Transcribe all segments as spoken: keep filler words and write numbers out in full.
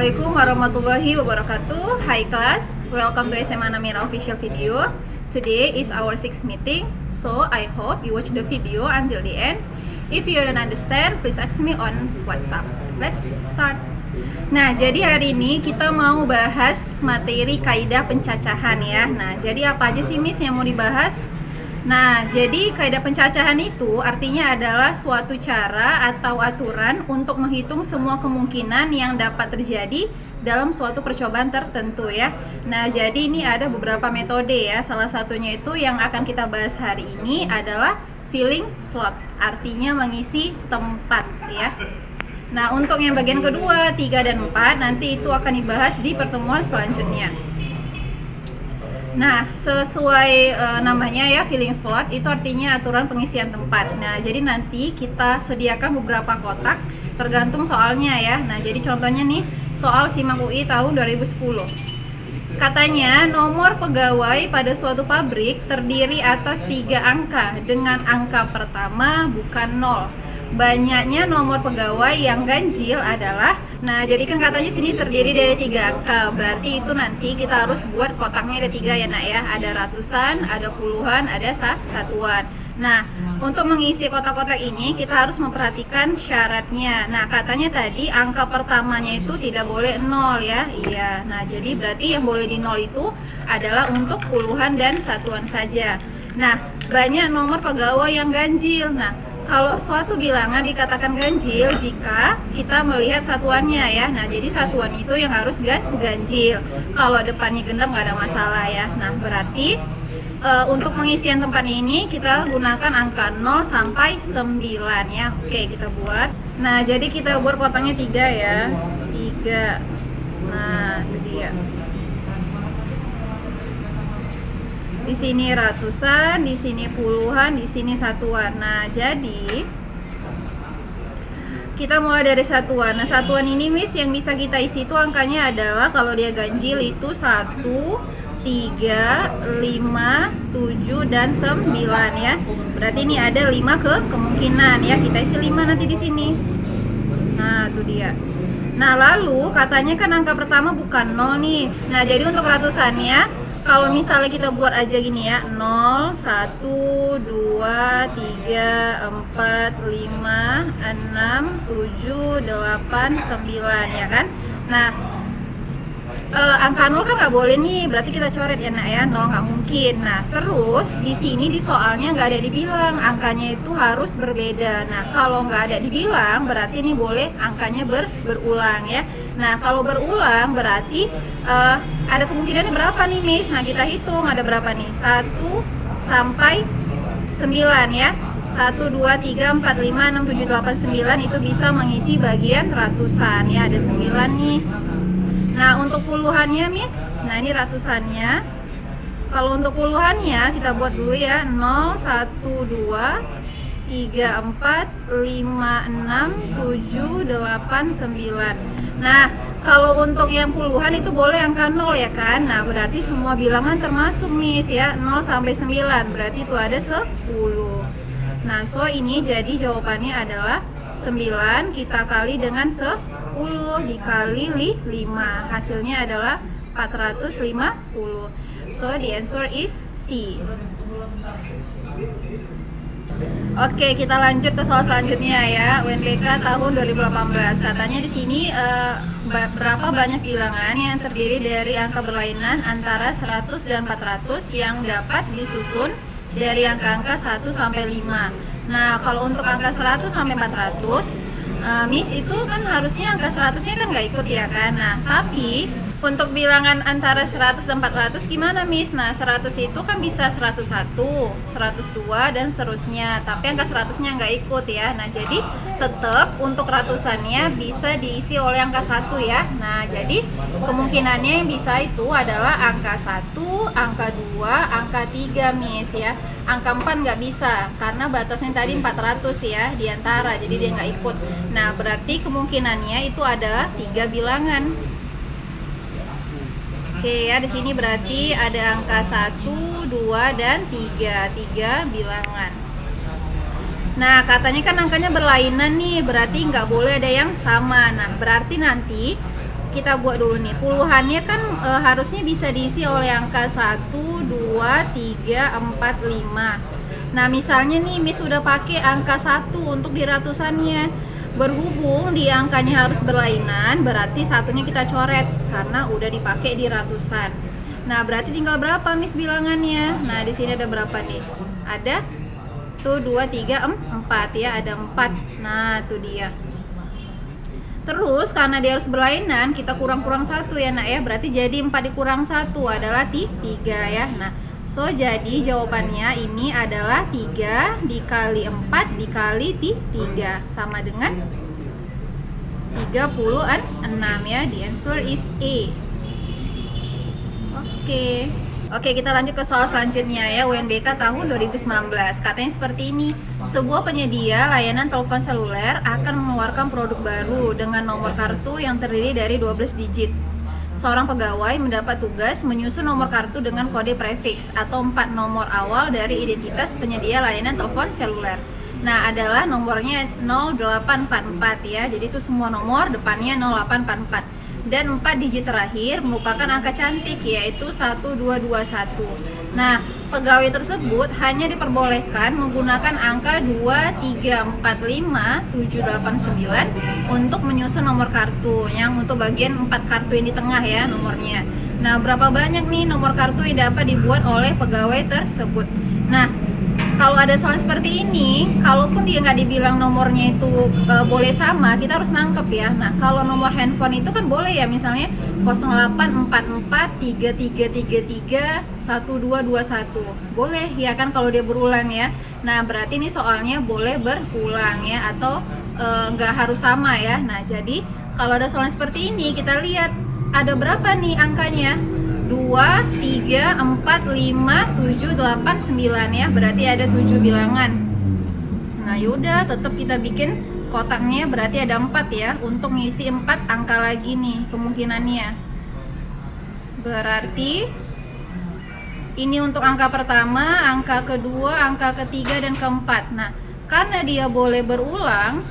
Assalamualaikum warahmatullahi wabarakatuh. Hi class, welcome to S M A Namira official video. Today is our sixth meeting, so I hope you watch the video until the end. If you don't understand, please ask me on WhatsApp. Let's start. Nah, jadi hari ini kita mau bahas materi kaidah pencacahan ya. Nah, jadi apa aja sih Miss yang mau dibahas? Nah, jadi kaidah pencacahan itu artinya adalah suatu cara atau aturan untuk menghitung semua kemungkinan yang dapat terjadi dalam suatu percobaan tertentu ya. Nah, jadi ini ada beberapa metode ya. Salah satunya itu yang akan kita bahas hari ini adalah filling slot, artinya mengisi tempat ya. Nah, untuk yang bagian kedua, tiga dan empat nanti itu akan dibahas di pertemuan selanjutnya. Nah, sesuai e, namanya ya, filling slot itu artinya aturan pengisian tempat. Nah, jadi nanti kita sediakan beberapa kotak tergantung soalnya ya. Nah, jadi contohnya nih, soal SIMAK U I tahun dua ribu sepuluh. Katanya nomor pegawai pada suatu pabrik terdiri atas tiga angka dengan angka pertama bukan nol. Banyaknya nomor pegawai yang ganjil adalah, nah jadi kan katanya sini terdiri dari tiga angka, berarti itu nanti kita harus buat kotaknya ada tiga ya nak ya, ada ratusan, ada puluhan, ada satuan. Nah, untuk mengisi kotak-kotak ini kita harus memperhatikan syaratnya. Nah, katanya tadi angka pertamanya itu tidak boleh nol ya. Iya. Nah, jadi berarti yang boleh di nol itu adalah untuk puluhan dan satuan saja. Nah, banyak nomor pegawai yang ganjil. Nah, kalau suatu bilangan dikatakan ganjil jika kita melihat satuannya ya. Nah, jadi satuan itu yang harus ganjil. Kalau depannya genap nggak ada masalah ya. Nah, berarti e, untuk pengisian tempat ini kita gunakan angka nol sampai sembilan ya. Oke, kita buat. Nah, jadi kita buat kotaknya tiga ya. tiga. Nah, itu dia. Di sini ratusan, di sini puluhan, di sini satuan. Nah, jadi kita mulai dari satuan. Nah, satuan ini Miss yang bisa kita isi itu angkanya adalah kalau dia ganjil itu satu, tiga, lima, tujuh dan sembilan ya. Berarti ini ada lima ke kemungkinan ya. Kita isi lima nanti di sini. Nah, itu dia. Nah, lalu katanya kan angka pertama bukan nol nih. Nah, jadi untuk ratusannya kalau misalnya kita buat aja gini ya, nol, satu, dua, tiga, empat, lima, enam, tujuh, delapan, sembilan ya kan. Nah, eh, angka nol kan nggak boleh nih, berarti kita coret ya nak ya, nol nggak mungkin. Nah, terus di sini di soalnya nggak ada dibilang, angkanya itu harus berbeda. Nah, kalau nggak ada dibilang berarti ini boleh angkanya ber, berulang ya. Nah, kalau berulang berarti eh, ada kemungkinannya berapa nih Miss? Nah, kita hitung ada berapa nih? satu sampai sembilan ya. satu, dua, tiga, empat, lima, enam, tujuh, delapan, sembilan itu bisa mengisi bagian ratusan ya. Ada sembilan nih. Nah, untuk puluhannya Miss, nah ini ratusannya. Kalau untuk puluhannya kita buat dulu ya, nol, satu, dua, tiga, empat, lima, enam, tujuh, delapan, sembilan. Nah, kalau untuk yang puluhan itu boleh angka nol ya kan. Nah, berarti semua bilangan termasuk Miss ya, nol sampai sembilan. Berarti itu ada sepuluh. Nah, so ini jadi jawabannya adalah sembilan kita kali dengan sepuluh dikali lima. Hasilnya adalah empat ratus lima puluh. So the answer is C. Oke, kita lanjut ke soal selanjutnya ya. U N B K tahun dua ribu delapan belas. Katanya di sini uh, berapa banyak bilangan yang terdiri dari angka berlainan antara seratus dan empat ratus yang dapat disusun dari angka-angka satu sampai lima. Nah, kalau untuk angka seratus sampai empat ratus, uh, Miss itu kan harusnya angka seratusnya kan nggak ikut ya kan. Nah, tapi untuk bilangan antara seratus dan empat ratus gimana Miss? Nah, seratus itu kan bisa seratus satu, seratus dua dan seterusnya. Tapi angka seratusnya nggak ikut ya. Nah, jadi tetap untuk ratusannya bisa diisi oleh angka satu ya. Nah, jadi kemungkinannya yang bisa itu adalah angka satu, angka dua, angka tiga Miss ya. Angka empat nggak bisa karena batasnya tadi empat ratus ya diantara, jadi dia nggak ikut. Nah, berarti kemungkinannya itu ada tiga bilangan. Oke ya, di sini berarti ada angka satu, dua dan tiga, tiga bilangan. Nah, katanya kan angkanya berlainan nih, berarti nggak boleh ada yang sama. Nah, berarti nanti kita buat dulu nih. Puluhannya kan e, harusnya bisa diisi oleh angka satu, dua, tiga, empat, lima. Nah, misalnya nih Miss udah pakai angka satu untuk di ratusannya. Berhubung di angkanya harus berlainan, berarti satunya kita coret karena udah dipakai di ratusan. Nah, berarti tinggal berapa Miss bilangannya? Nah, di sini ada berapa nih? Ada tuh dua, tiga, empat ya, ada empat. Nah, tuh dia. Terus karena dia harus berlainan, kita kurang-kurang satu ya nak ya, berarti jadi empat dikurang satu adalah tiga ya. Nah, so jadi jawabannya ini adalah tiga dikali empat dikali tiga sama dengan tiga puluh enam ya. The answer is A. Oke. Oke, kita lanjut ke soal selanjutnya ya, U N B K tahun dua ribu sembilan belas. Katanya seperti ini. Sebuah penyedia layanan telepon seluler akan mengeluarkan produk baru dengan nomor kartu yang terdiri dari dua belas digit. Seorang pegawai mendapat tugas menyusun nomor kartu dengan kode prefix atau empat nomor awal dari identitas penyedia layanan telepon seluler. Nah, adalah nomornya nol delapan empat empat ya. Jadi itu semua nomor depannya nol delapan empat empat. Dan empat digit terakhir merupakan angka cantik yaitu satu dua dua satu. Nah, pegawai tersebut hanya diperbolehkan menggunakan angka dua, tiga, empat, lima, tujuh, delapan, sembilan untuk menyusun nomor kartu yang untuk bagian empat kartu yang di tengah ya nomornya. Nah, berapa banyak nih nomor kartu yang dapat dibuat oleh pegawai tersebut? Nah, kalau ada soal seperti ini, kalaupun dia nggak dibilang nomornya itu e, boleh sama, kita harus nangkep ya. Nah, kalau nomor handphone itu kan boleh ya, misalnya nol delapan empat empat tiga tiga tiga tiga satu dua dua satu. Boleh ya kan kalau dia berulang ya. Nah, berarti ini soalnya boleh berulang ya, atau e, nggak harus sama ya. Nah, jadi kalau ada soal seperti ini, kita lihat ada berapa nih angkanya. dua, tiga, empat, lima, tujuh, delapan, sembilan ya. Berarti ada tujuh bilangan. Nah, yaudah tetap kita bikin kotaknya, berarti ada empat ya. Untuk ngisi empat angka lagi nih kemungkinannya. Berarti ini untuk angka pertama, angka kedua, angka ketiga, dan keempat. Nah, karena dia boleh berulang,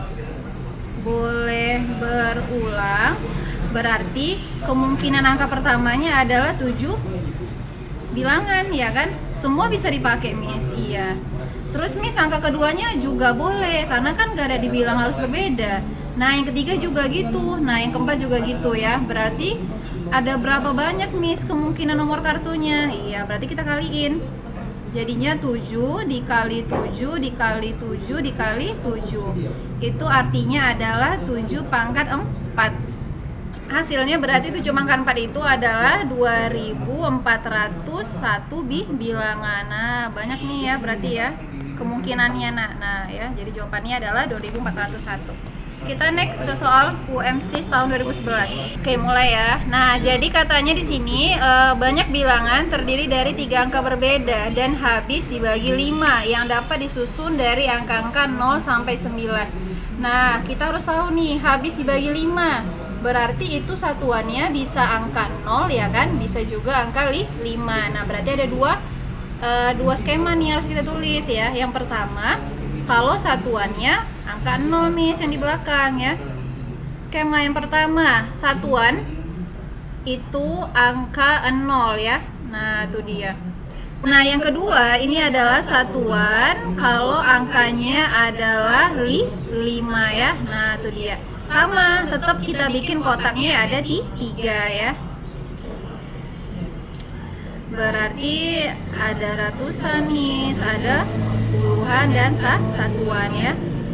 boleh berulang, berarti kemungkinan angka pertamanya adalah tujuh bilangan ya kan? Semua bisa dipakai Miss, iya. Terus Miss angka keduanya juga boleh karena kan gak ada dibilang harus berbeda. Nah, yang ketiga juga gitu. Nah, yang keempat juga gitu ya. Berarti ada berapa banyak Miss kemungkinan nomor kartunya? Iya, berarti kita kaliin. Jadinya tujuh dikali tujuh dikali tujuh dikali tujuh. Itu artinya adalah tujuh pangkat empat. Hasilnya berarti tujuh pangkat empat itu adalah dua ribu empat ratus satu bi bilangan. Nah, banyak nih ya berarti ya kemungkinannya nak. Nah, ya, jadi jawabannya adalah dua ribu empat ratus satu. Kita next ke soal U M S T I S tahun dua ribu sebelas. Oke, mulai ya. Nah, jadi katanya di sini e, banyak bilangan terdiri dari tiga angka berbeda dan habis dibagi lima yang dapat disusun dari angka-angka nol sampai sembilan. Nah, kita harus tahu nih, habis dibagi lima. Berarti itu satuannya bisa angka nol ya kan? Bisa juga angka lima. Nah, berarti ada dua e, dua skema nih harus kita tulis ya. Yang pertama, kalau satuannya angka nol Miss yang di belakang ya. Skema yang pertama, satuan itu angka nol ya. Nah, itu dia. Nah, yang kedua ini adalah satuan kalau angkanya adalah lima ya. Nah, itu dia. Sama, tetap kita bikin kotaknya ada di tiga ya. Berarti ada ratusan Miss, ada puluhan dan satuan ya.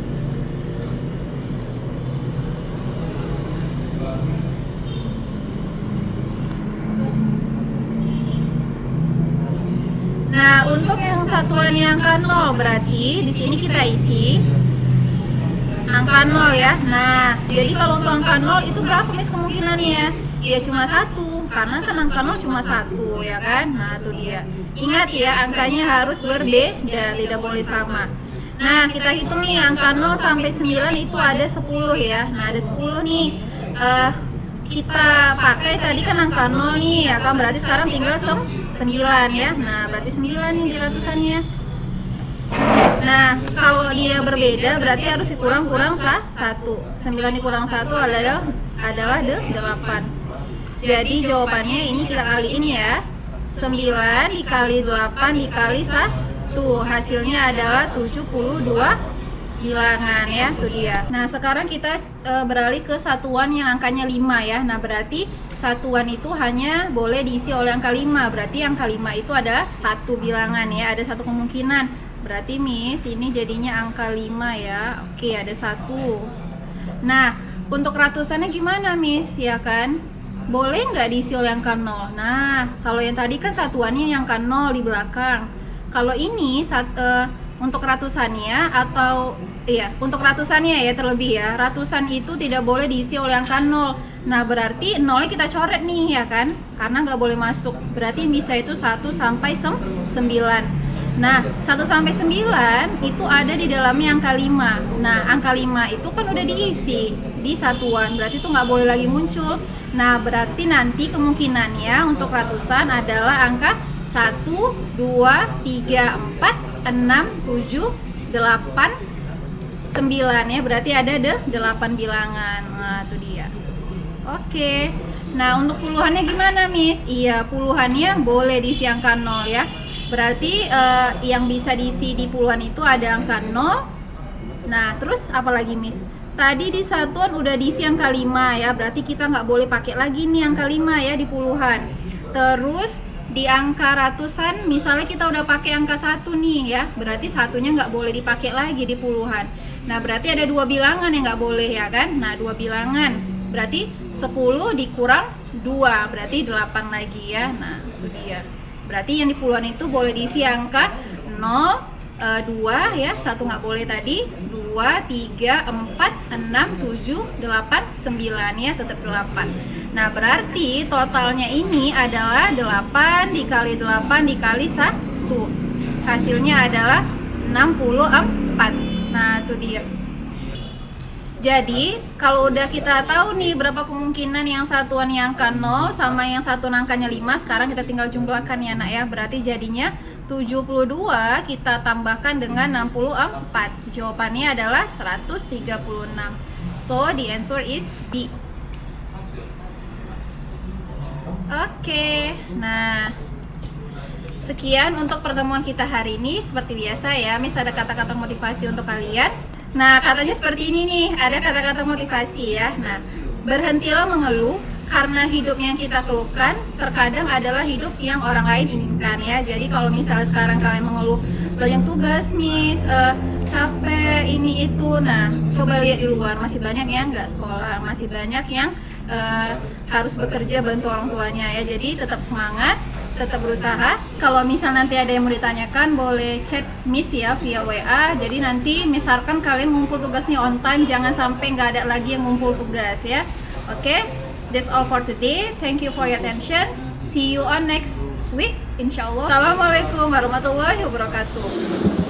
Nah, untuk yang satuan yang angka nol berarti di sini kita isi angka nol ya. Nah, jadi kalau untuk angka nol itu berapa Miss kemungkinannya? Ya cuma satu, karena kan angka nol cuma satu ya kan. Nah, itu dia. Ingat ya, angkanya harus berbeda, tidak boleh sama. Nah, kita hitung nih angka nol sampai sembilan itu ada sepuluh ya. Nah, ada sepuluh nih. Uh, kita pakai tadi kan angka nol nih ya kan, berarti sekarang tinggal sembilan ya. Nah, berarti sembilan nih di ratusannya. Nah, kalau dia berbeda berarti harus dikurang-kurang sah satu. sembilan dikurang satu adalah adalah delapan. Jadi jawabannya ini kita kaliin ya. sembilan dikali delapan dikali satu. Hasilnya adalah tujuh puluh dua bilangan ya, tuh dia. Nah, sekarang kita e, beralih ke satuan yang angkanya lima ya. Nah, berarti satuan itu hanya boleh diisi oleh angka lima. Berarti angka lima itu ada satu bilangan ya, ada satu kemungkinan. Berarti Miss ini jadinya angka lima ya. Oke, ada satu. Nah, untuk ratusannya gimana Miss? Ya kan? Boleh nggak diisi oleh angka nol? Nah, kalau yang tadi kan satuannya yang angka nol di belakang. Kalau ini sat, e, untuk ratusannya atau iya, untuk ratusannya ya terlebih ya. Ratusan itu tidak boleh diisi oleh angka nol. Nah, berarti nolnya kita coret nih ya kan? Karena nggak boleh masuk. Berarti yang bisa itu satu sampai sembilan. Nah, satu sampai sembilan itu ada di dalamnya angka lima. Nah, angka lima itu kan udah diisi di satuan. Berarti itu nggak boleh lagi muncul. Nah, berarti nanti kemungkinannya untuk ratusan adalah angka satu, dua, tiga, empat, enam, tujuh, delapan, sembilan ya. Berarti ada deh delapan bilangan. Nah, itu dia. Oke. Nah, untuk puluhannya gimana, Miss? Iya, puluhannya boleh diisi angka nol ya. Berarti eh, yang bisa diisi di puluhan itu ada angka nol. Nah, terus apa lagi, Miss? Tadi di satuan udah diisi angka lima ya. Berarti kita nggak boleh pakai lagi nih angka lima ya di puluhan. Terus di angka ratusan misalnya kita udah pakai angka satu nih ya, berarti satunya nggak boleh dipakai lagi di puluhan. Nah, berarti ada dua bilangan yang nggak boleh ya kan. Nah, dua bilangan berarti sepuluh dikurang dua berarti delapan lagi ya. Nah, itu dia. Berarti yang di puluhan itu boleh diisi angka nol, dua ya, satu nggak boleh tadi, dua, tiga, empat, enam, tujuh, delapan, sembilan ya, tetap delapan. Nah, berarti totalnya ini adalah delapan dikali delapan dikali satu. Hasilnya adalah enam puluh empat. Nah, itu dia. Jadi, kalau udah kita tahu nih berapa kemungkinan yang satuan yang angka nol sama yang satu angkanya lima, sekarang kita tinggal jumlahkan ya, Nak ya. Berarti jadinya tujuh puluh dua kita tambahkan dengan enam puluh empat. Jawabannya adalah seratus tiga puluh enam. So, the answer is B. Oke, nah sekian untuk pertemuan kita hari ini. Seperti biasa ya, Miss ada kata-kata motivasi untuk kalian. Nah, katanya seperti ini nih, ada kata-kata motivasi ya. Nah, berhentilah mengeluh karena hidup yang kita keluhkan terkadang adalah hidup yang orang lain inginkan ya. Jadi kalau misalnya sekarang kalian mengeluh banyak tugas, Miss, uh, capek ini itu, nah coba lihat di luar, masih banyak yang nggak sekolah, masih banyak yang uh, harus bekerja bantu orang tuanya ya. Jadi tetap semangat, tetap berusaha. Kalau misal nanti ada yang mau ditanyakan, boleh chat Miss ya via W A. Jadi nanti misalkan kalian ngumpul tugasnya on time, jangan sampai nggak ada lagi yang ngumpul tugas ya. Oke, okay? That's all for today. Thank you for your attention. See you on next week, insya Allah. Assalamualaikum warahmatullahi wabarakatuh.